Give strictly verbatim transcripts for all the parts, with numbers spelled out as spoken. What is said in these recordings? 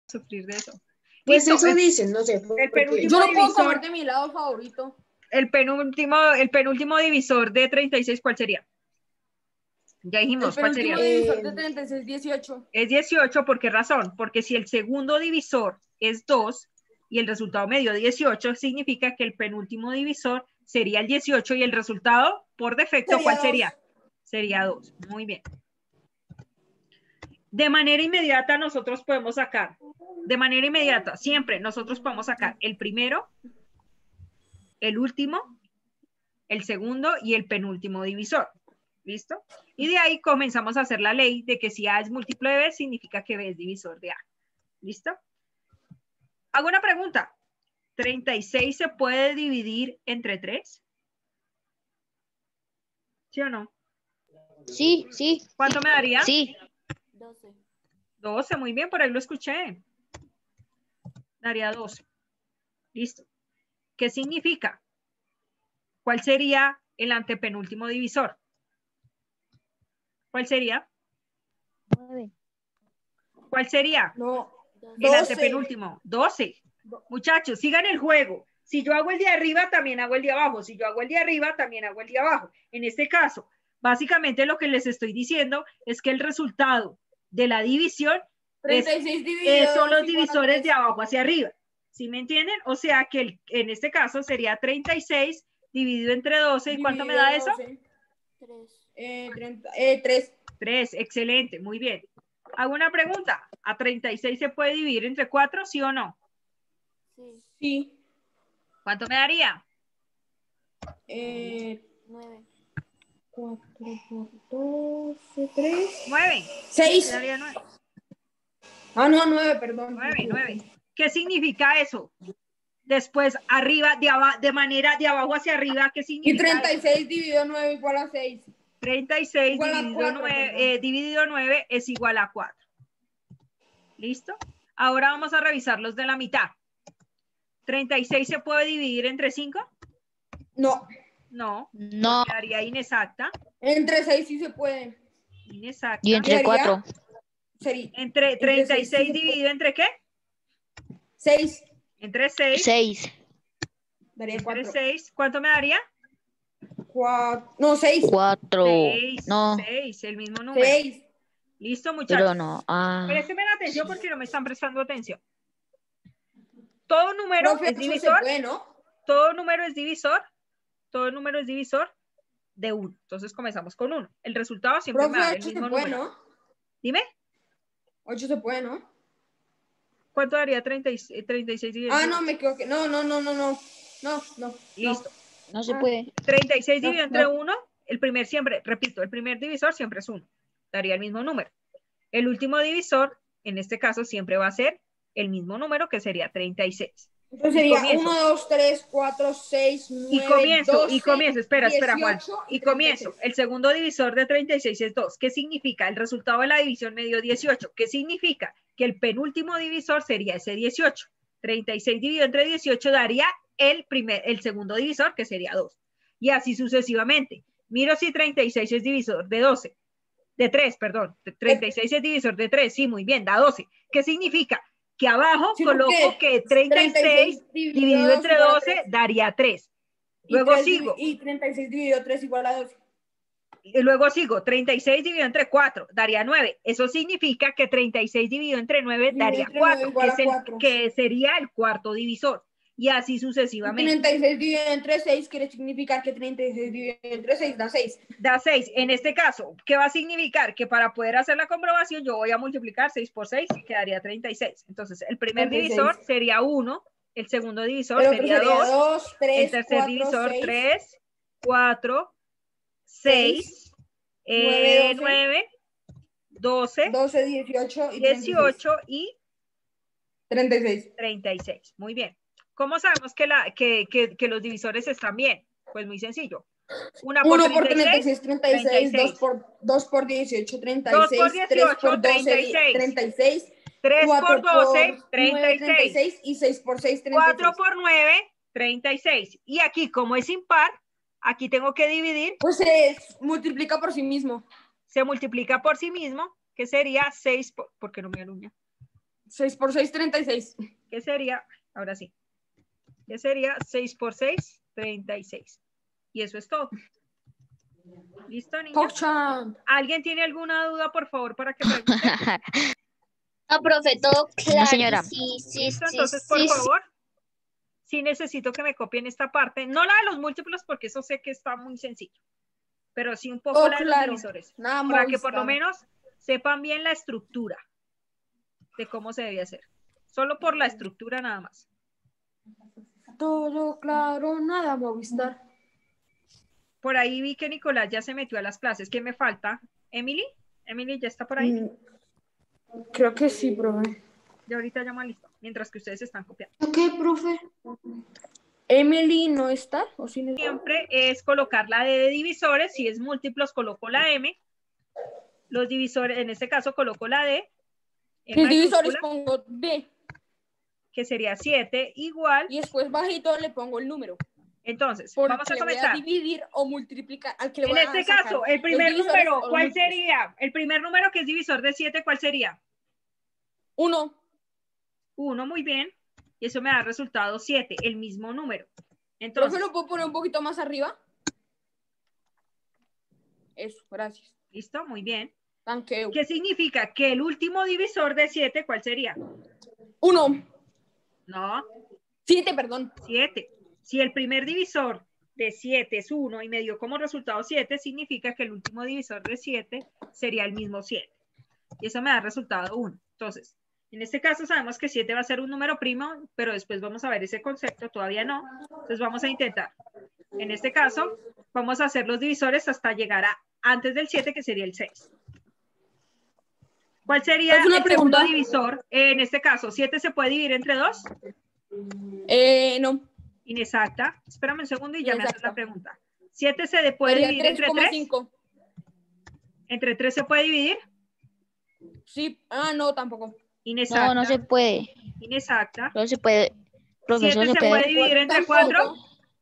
sufrir de eso. Pues Listo, eso el, dicen, no sé. el porque- penúltimo Yo no puedo divisor, comer de mi lado favorito. el penúltimo, el penúltimo divisor de treinta y seis, ¿cuál sería? Ya El dijimos, ¿cuál penúltimo sería? divisor Eh, de treinta y seis, dieciocho. Es dieciocho, ¿por qué razón? Porque si el segundo divisor es dos y el resultado me dio dieciocho, significa que el penúltimo divisor sería el dieciocho y el resultado por defecto, Sería ¿cuál dos. sería? Sería dos. Muy bien. De manera inmediata nosotros podemos sacar, de manera inmediata, siempre nosotros podemos sacar el primero, el último, el segundo y el penúltimo divisor. ¿Listo? Y de ahí comenzamos a hacer la ley de que si A es múltiplo de B, significa que B es divisor de A. ¿Listo? Hago una pregunta. ¿treinta y seis se puede dividir entre tres? ¿Sí o no? Sí, sí. ¿Cuánto me daría? Sí. doce. doce, muy bien, por ahí lo escuché. Daría doce. Listo. ¿Qué significa? ¿Cuál sería el antepenúltimo divisor? ¿Cuál sería? nueve. ¿Cuál sería? No. El doce. antepenúltimo. doce. Muchachos, sigan el juego. Si yo hago el de arriba, también hago el de abajo. Si yo hago el de arriba, también hago el de abajo. En este caso, básicamente lo que les estoy diciendo es que el resultado de la división es, treinta y seis dividido eh, son los dos igual a divisores tres. de abajo hacia arriba. ¿Sí me entienden? O sea que el, en este caso sería treinta y seis dividido entre doce. ¿Y cuánto me da eso? tres. Eh, treinta, eh, tres. tres. Excelente, muy bien. Hago una pregunta. ¿A treinta y seis se puede dividir entre cuatro, sí o no? Sí. Sí. ¿Cuánto me daría? Eh, nueve. cuatro por doce, tres. nueve. seis. Me daría nueve. Ah, no, nueve, perdón. nueve, nueve. ¿Qué significa eso? Después, arriba, de, aba- de manera de abajo hacia arriba, ¿qué Y significa treinta y eso? seis dividido nueve igual a seis. treinta y seis Igual a dividido, cuatro, nueve, perdón. eh, dividido nueve es igual a cuatro. ¿Listo? Ahora vamos a revisar los de la mitad. ¿treinta y seis se puede dividir entre cinco? No. No. No. Quedaría inexacta. Entre seis sí se puede. Inexacta. Y entre ¿Qué haría? cuatro. Sería. Entre treinta y seis dividido entre qué? seis. Entre seis. Seis. Daría Entre cuatro. seis. ¿Cuánto me daría? Cuatro. No, seis. Cuatro. seis. No. seis, el mismo número. seis. Listo, muchachos. Pero no. Ah. Préstenme atención porque no me están prestando atención. Todo número Profe, es eso se divisor. puede, ¿no? Todo número es divisor. Todo número es divisor de uno. Entonces comenzamos con uno. El resultado siempre me Profe, da el ocho mismo se puede, número. ¿no? Dime, ocho se puede, ¿no? ¿cuánto daría treinta y seis dividido Ah, entre no, uno? me equivoqué. No, no, no, no, no. No, no. Listo. No se Ah. puede. treinta y seis No, dividido entre no. uno, el primer siempre, repito, el primer divisor siempre es uno. Daría el mismo número. El último divisor, en este caso, siempre va a ser el mismo número, que sería treinta y seis. Entonces Y sería comienzo. uno, dos, tres, cuatro, seis, Y nueve, comienzo, y doce, comienzo, espera, espera, Juan. dieciocho Y treinta y seis. comienzo. El segundo divisor de treinta y seis es dos. ¿Qué significa? El resultado de la división me dio dieciocho. ¿Qué significa? Que el penúltimo divisor sería ese dieciocho. treinta y seis dividido entre dieciocho daría el, primer, el segundo divisor, que sería dos. Y así sucesivamente. Miro si treinta y seis es divisor de doce. De tres, perdón. treinta y seis es divisor de tres. Sí, muy bien, da doce. ¿Qué significa? Que abajo Sino coloco que treinta y seis dividido entre doce daría tres. Luego sigo. Y treinta y seis dividido tres igual a doce. Y luego sigo. treinta y seis dividido entre cuatro daría nueve. Eso significa que treinta y seis dividido entre nueve daría Entre cuatro, nueve igual que, a es el, cuatro. que sería el cuarto divisor. Y así Y sucesivamente. treinta y seis dividido entre seis quiere significar que treinta y seis dividido entre seis da seis. Da seis. En este caso, ¿qué va a significar? Que para poder hacer la comprobación yo voy a multiplicar seis por seis y quedaría treinta y seis. Entonces, el primer treinta y seis. divisor sería uno, el segundo divisor El otro sería sería dos, dos, tres, el tercer cuatro, divisor seis, tres, cuatro, seis, seis, eh, nueve, nueve, doce, doce, dieciocho y dieciocho y treinta y seis. treinta y seis. Muy bien. ¿Cómo sabemos que, la, que, que, que los divisores están bien? Pues muy sencillo. Una por uno por treinta y treinta y seis, seis, treinta y seis, dos por, dos por dieciocho, treinta y dos por seis, tres dieciocho, por doce, treinta y seis. treinta y seis, tres por cuatro doce, por treinta nueve, y treinta y seis. seis y seis por seis, treinta y seis. cuatro por nueve, treinta y seis. Y aquí, como es impar, aquí tengo que dividir. Pues se multiplica por sí mismo. Se multiplica por sí mismo, que sería seis, por, ¿por qué no me aluña? seis por seis, treinta y seis. ¿Qué sería? Ahora sí. ¿Qué sería? seis por seis, treinta y seis. Y eso es todo. ¿Listo, niña? Pogchamp. ¿Alguien tiene alguna duda, por favor, para que pregunte? No, profe, todo claro. señora. Sí, sí, ¿Listo? sí, Entonces, por sí, sí. favor, sí necesito que me copien esta parte. No la de los múltiplos, porque eso sé que está muy sencillo. Pero sí un poco Oh, la de claro. los divisores. Nada Para que por lo Movistar. menos sepan bien la estructura de cómo se debe hacer. Solo por la estructura nada más. Todo claro, nada Movistar. Por ahí vi que Nicolás ya se metió a las clases. ¿Qué me falta? ¿Emily? ¿Emily ya está por ahí? Mm, Creo que sí, profe. Ya ahorita llamo a listo, mientras que ustedes están copiando. ¿Qué, profe? ¿Emily no está? ¿O sí no está? Siempre es colocar la D de divisores. Si es múltiplos, coloco la M. Los divisores, en este caso, coloco la D. En Mis divisores mayúscula, pongo D. que sería siete, igual. Y después bajito le pongo el número. Entonces, Porque vamos a le voy a comenzar. dividir o multiplicar. Al que le En voy a este sacar caso, el los primer divisores número, o los ¿cuál múltiplos. sería? El primer número que es divisor de siete, ¿cuál sería? Uno. uno, muy bien. Y eso me da resultado siete, el mismo número. Profe, Entonces, ¿lo puedo poner un poquito más arriba? Eso, gracias. ¿listo? Muy bien. Tanqueo. ¿Qué significa? Que el último divisor de siete, ¿cuál sería? Uno. No, Siete, perdón. siete. Si el primer divisor de siete es uno y me dio como resultado siete, significa que el último divisor de siete sería el mismo siete. Y eso me da resultado uno. Entonces, en este caso sabemos que siete va a ser un número primo, pero después vamos a ver ese concepto, todavía no. Entonces vamos a intentar. En este caso, vamos a hacer los divisores hasta llegar a antes del siete, que sería el seis. ¿Cuál sería ¿Es una el pregunta? segundo divisor? En este caso, ¿siete se puede dividir entre dos? Eh, no. Inexacta. Espérame un segundo y ya me haces Inexacta. la pregunta. ¿siete se puede Sería dividir tres entre coma tres? cinco. ¿Entre tres se puede dividir? Sí. Ah, no, tampoco. Inexacta. No, no se puede. Inexacta. No se puede. Profesor, ¿siete se se puede puede. dividir entre Tampoco. cuatro?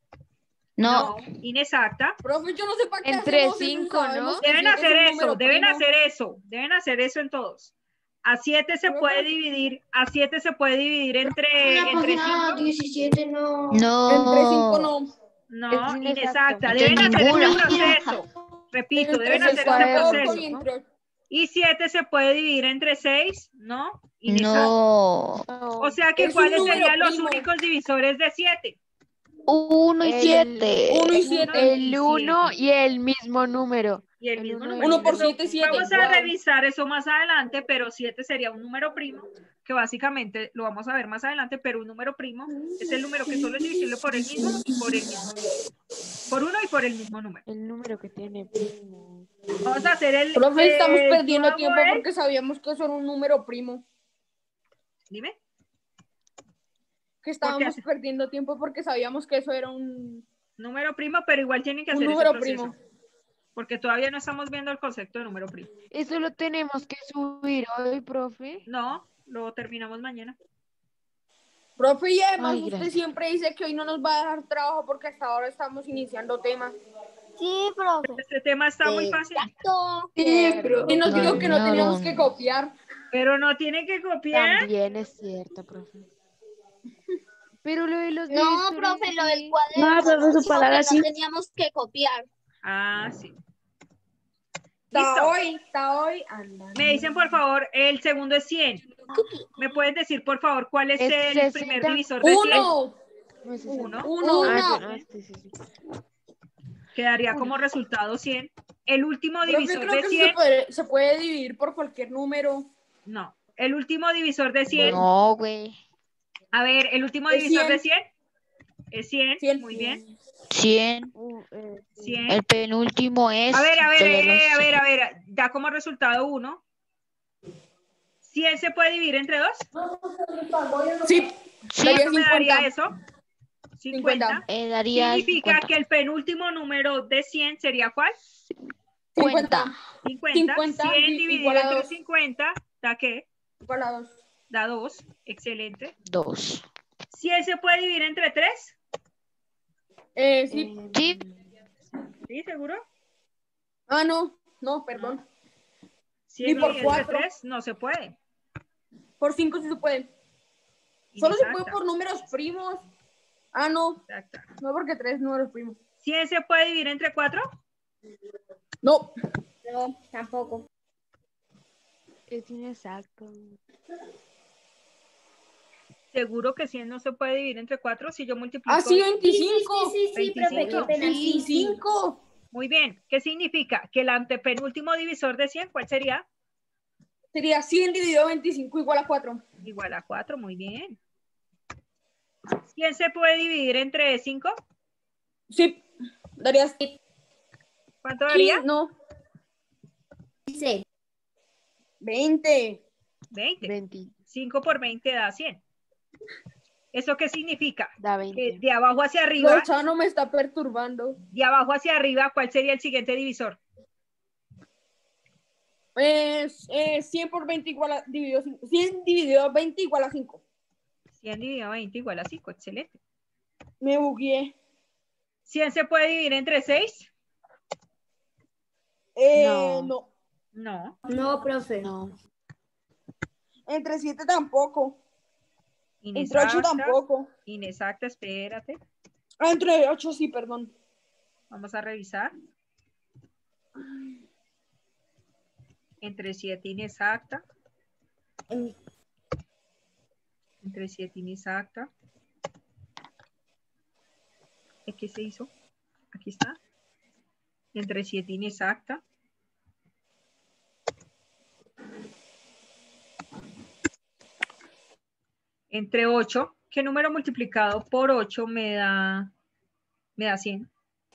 No. Inexacta. Profe, yo no sé para qué Entre hacemos eso, cinco, sabemos ¿no? que Deben siete es hacer un eso, número deben primo. hacer eso, deben hacer eso en todos. A siete se Profe. puede dividir, a siete se puede dividir entre, entre cinco. diecisiete no. No. Entre cinco no. No, Es inexacta. inexacto. Deben Entre hacer ninguna. ese proceso. Repito, Entre deben hacer ese cuaderno. cinco y proceso. entre... Y siete se puede dividir entre seis, ¿no? Inexacta. No. O sea que Es un ¿cuáles número serían los primo. únicos divisores de siete? Uno y El- siete. Uno y Uno siete. y El uno siete. y el mismo número. Y el el mismo uno y número. Uno por Eso, siete, siete. vamos a Wow. revisar eso más adelante, pero siete sería un número primo, que básicamente lo vamos a ver más adelante, pero un número primo es el número que solo es divisible por el mismo y por el mismo número. Por uno y por el mismo número. El número que tiene primo. Vamos a hacer el... Profe, estamos eh, perdiendo yo tiempo hago el- porque sabíamos que eso era un número primo. Dime. Que estábamos hace- perdiendo tiempo porque sabíamos que eso era un, Número primo, pero igual tienen que un hacer ese número proceso. primo. Porque todavía no estamos viendo el concepto de número primo. Eso lo tenemos que subir hoy, profe. No, lo terminamos mañana. Profe, y además Ay, usted gracias. siempre dice que hoy no nos va a dejar trabajo porque hasta ahora estamos iniciando temas. Sí, profe. Este tema está muy fácil, Exacto. Y nos No, dijo que no no, teníamos no. que copiar. pero no tienen que copiar. También es cierto, profe. Pero lo de los No, divisores profe, lo del sí. cuaderno. No, profe, su dijo palabra que sí. no teníamos que copiar. Ah, sí. Está Listo. hoy, está hoy. Anda. Me dicen, por favor, el segundo es cien. ¿Me pueden decir, por favor, cuál es, Es el sesenta. primer divisor de cien? Uno. No es sesenta. Uno. Uno. Ah, yo, Uno. ah, sí, sí, sí. Quedaría como resultado cien. El último Profe, divisor creo de que eso se cien. puede, se puede dividir por cualquier número. No. El último divisor de cien. No, güey. A ver, el último Es divisor de cien. cien. Es cien. Cien. Muy bien. cien. Uh, eh, cien. El penúltimo es. A ver, a ver, yo ya lo eh, a sé. ver, a ver. Da como resultado uno. cien se puede dividir entre dos. Sí. Sí, Daría ¿Cuánto me daría cincuenta. eso? cincuenta. eh, daría Significa cincuenta. que el penúltimo número de cien sería ¿cuál? cincuenta. cincuenta. cincuenta cien di- dividido igual a entre dos. cincuenta da ¿qué? Igual a dos. Da dos. Excelente. Dos. cien se puede dividir entre tres. Eh, sí. eh, Sí. ¿Sí, seguro? Ah, no. No, perdón. cien Ni por dividido entre cuatro. tres no se puede. Por cinco sí se puede. Solo se puede Inexacta. por números primos. Ah, no. Exacta. No porque tres números primos. ¿cien se puede dividir entre cuatro? No. No, tampoco. Es inexacto. Seguro que cien no se puede dividir entre cuatro si yo multiplico. Ah, sí, Sí, veinticinco. sí, sí, sí, profe, qué veinticinco. pena. Sí, sí. veinticinco. Muy bien. ¿Qué significa? Que el antepenúltimo divisor de cien, ¿cuál sería? Sería cien dividido veinticinco igual a cuatro. Igual a cuatro, muy bien. ¿cien se puede dividir entre cinco? Sí. Darías. ¿Cuánto daría? No. Dice, veinte. veinte. veinte. cinco por veinte da cien. ¿Eso qué significa? Da Que veinte. de abajo hacia arriba, Lozano me está perturbando. de abajo hacia arriba, ¿cuál sería el siguiente divisor? Es eh, cien por veinte igual a dividido cinco. cien dividido veinte igual a cinco. cien dividido veinte igual a cinco, excelente. Me bugueé. ¿cien se puede dividir entre seis? Eh, No. no. No. no, profe. No. Entre siete tampoco. Entre ocho Inexacta. tampoco. Inexacta, espérate. Ah, entre ocho sí, perdón. Vamos a revisar. Entre siete inexacta. Entre siete inexacta. ¿Qué se hizo? Aquí está. Entre siete inexacta. Entre ocho. ¿Qué número multiplicado por ocho me da, me da cien?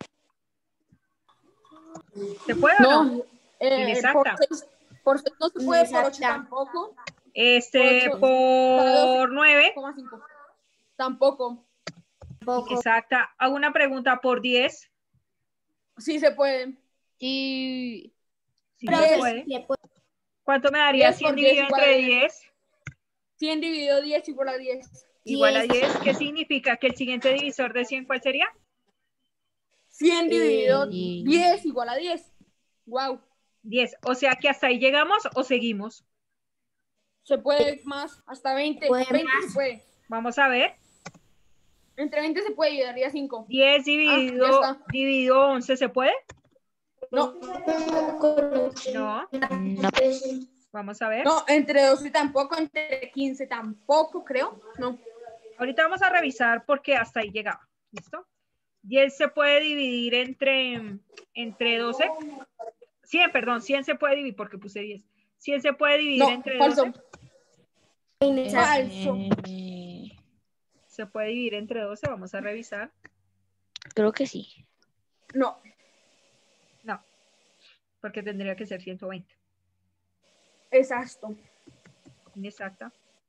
¿Se puede o no? No. Eh, Inexacta. por seis, por seis no se puede, por ocho Inexacta. tampoco. Este, Ocho. por nueve. coma cinco. Tampoco. Tampoco. Exacta. Hago una pregunta por diez. Sí se puede. Sí. Sí Profe, se puede. Le puedo- ¿Cuánto me daría diez por cien dividido diez igual entre a diez. diez? cien dividido diez igual a diez. Igual a diez. diez. ¿Qué significa? Que el siguiente divisor de cien, ¿cuál sería? cien dividido Eh, diez igual a diez. Wow. diez. O sea que hasta ahí llegamos o seguimos. Se puede más, hasta veinte. Puede veinte más. se puede. Vamos a ver. Entre veinte se puede y daría cinco. diez dividido, Ah, ya está. dividido once, ¿se puede? No, No. no. Vamos a ver. no, entre doce tampoco, entre quince tampoco, creo. No. Ahorita vamos a revisar porque hasta ahí llegaba. ¿Listo? diez se puede dividir entre, entre doce. cien, perdón, cien se puede dividir porque puse diez. cien se puede dividir No, entre falso. doce. Falso. Eh, Se puede dividir entre doce. Vamos a revisar. creo que sí. No. No, porque tendría que ser ciento veinte. Exacto. Inexacta.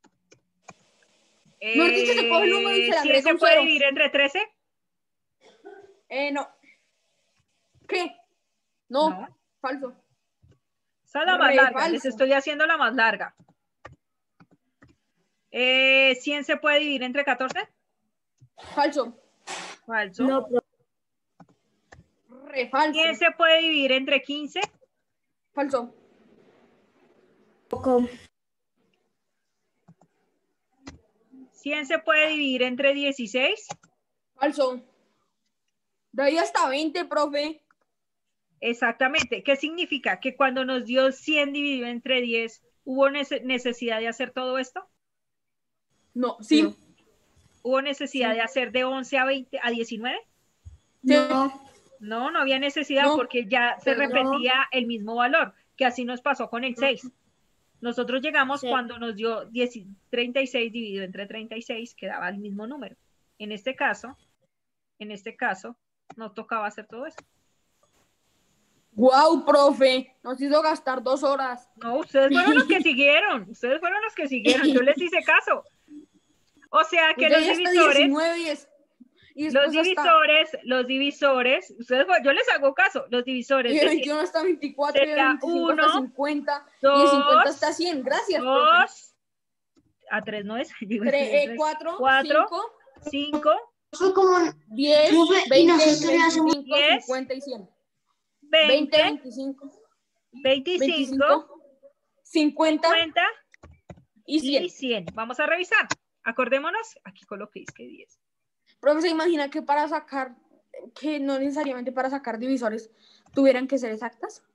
Mejor dicho, se coge el número y se le ¿cien agrega se un puede cero. dividir entre trece? Eh, no. ¿Qué? No. No. Falso. Esa es la más Re larga. falso. Les estoy haciendo la más larga. Eh, ¿cien se puede dividir entre catorce? Falso. Falso. No, profe. Re falso. ¿cien se puede dividir entre quince? Falso. Tampoco. ¿cien se puede dividir entre dieciséis? Falso. De ahí hasta veinte, profe. Exactamente. ¿Qué significa? Que cuando nos dio cien dividido entre diez, ¿hubo nece- necesidad de hacer todo esto? No, sí. No. ¿Hubo necesidad Sí. de hacer de once a veinte a diecinueve? No. No, no había necesidad No. porque ya se No. repetía el mismo valor, que así nos pasó con el seis. Nosotros llegamos Sí. cuando nos dio diez, treinta y seis dividido entre treinta y seis, que daba el mismo número. En este caso, en este caso, no tocaba hacer todo esto. Wow, profe. Nos hizo gastar dos horas. No, ustedes fueron los que siguieron, ustedes fueron los que siguieron, yo les hice caso. O sea que Pues de los ahí hasta divisores, diecinueve y, es, y los después hasta, divisores, los divisores, ustedes, yo les hago caso, los divisores y de de cien, veintiuno hasta veinticuatro, y de sería veinticinco uno, hasta cincuenta, y de cincuenta hasta cien. Gracias, profe. dos, a tres no es, digo, Tres, estoy en eh, tres. cuatro, Cuatro. cinco, cinco, diez, Profe, y veinte, nosotros le hacemos- veinticinco, diez, cincuenta y cien. veinte, veinte, veinticinco, veinticinco, veinticinco, cincuenta, cincuenta, Y cien. y cien. Vamos a revisar. Acordémonos, aquí coloqué es que diez. Profe, ¿se imagina que para sacar, que no necesariamente para sacar divisores tuvieran que ser exactas?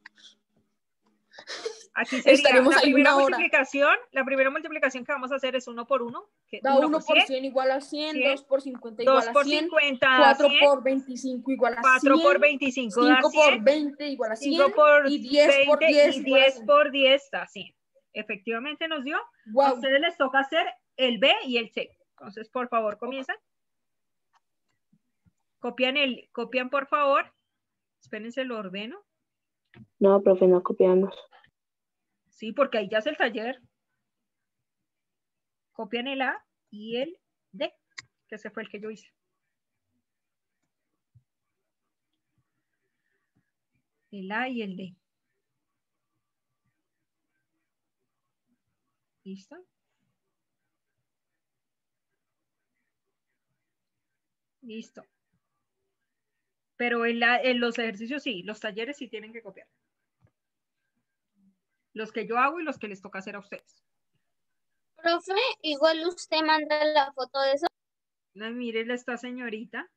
Aquí sería Estaremos la ahí primera una hora. multiplicación. La primera multiplicación que vamos a hacer es uno por uno. Que Da uno uno por por cien, cien igual a cien, cien, dos por cincuenta dos igual a por cien, cincuenta da cuatro cien, por veinticinco igual a cuatro por cien, veinticinco da cinco por cien, veinte igual a cinco cien por y diez por veinte diez y igual a diez cien. por diez da cien. Efectivamente nos dio. A Wow. ustedes les toca hacer el B y el C. Entonces, por favor, comienzan. Copian el, copian por favor. Espérense, lo ordeno. No, profe, no copiamos. Sí, porque ahí ya es el taller. Copian el A y el D, que ese fue el que yo hice. El A y el D. ¿Listo? Listo. Pero en, la, en los ejercicios sí, los talleres sí tienen que copiar. Los que yo hago y los que les toca hacer a ustedes. Profe, igual usted manda la foto de eso. No, mire esta señorita.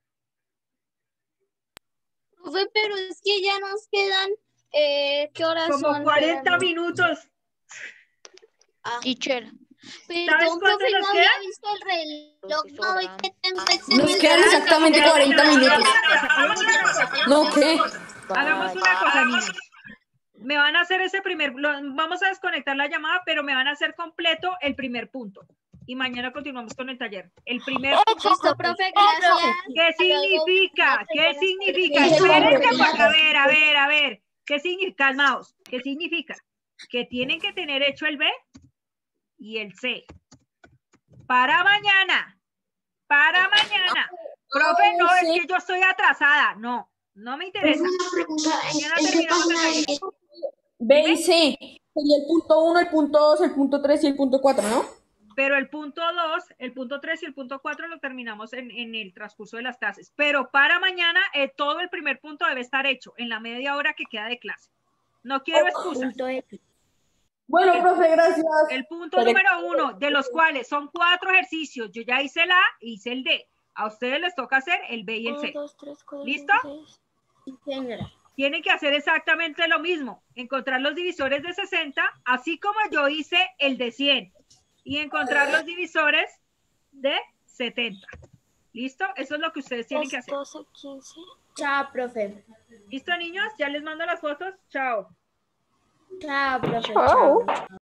Profe, pero es que ya nos quedan, eh, ¿qué horas Como son? cuarenta Espérame. minutos. Ah, Teacher. perdón, cuánto profe, nos no queda? había visto el reloj. Profesor, No, es ah. que tengo el Nos celular. quedan exactamente cuarenta minutos. Hagamos una cosa. ¿No qué? Hagamos una cosa, niños. Me van a hacer ese primer, lo- vamos a desconectar la llamada, pero me van a hacer completo el primer punto. Y mañana continuamos con el taller. El primer punto. Listo, profe, gracias. ¿Qué Hasta luego. significa? No te ¿Qué buenas significa? tardes. Espérense, porque a ver, a ver, a ver. ¿Qué significa? Calmaos. ¿Qué significa? Que tienen que tener hecho el B y el C. Para mañana. Para mañana. Profe, no, es que yo estoy atrasada. No, no me interesa. Mañana terminamos el taller. B y C. Sería el punto uno, el punto dos, el punto tres y el punto cuatro, ¿no? Pero el punto dos, el punto tres y el punto cuatro lo terminamos en, en el transcurso de las clases. Pero para mañana eh, todo el primer punto debe estar hecho en la media hora que queda de clase. No quiero excusas. Punto X. Bueno, profe, gracias. El punto Pero- número uno, de los cuales son cuatro ejercicios. Yo ya hice el A, hice el D. A ustedes les toca hacer el B y el C. ¿Listo? Sí, señora. Tienen que hacer exactamente lo mismo. Encontrar los divisores de sesenta, así como yo hice el de cien. Y encontrar los divisores de setenta. ¿Listo? Eso es lo que ustedes tienen que hacer. Chao, profe. ¿Listo, niños? Ya les mando las fotos. Chao. Chao, profe. Chao.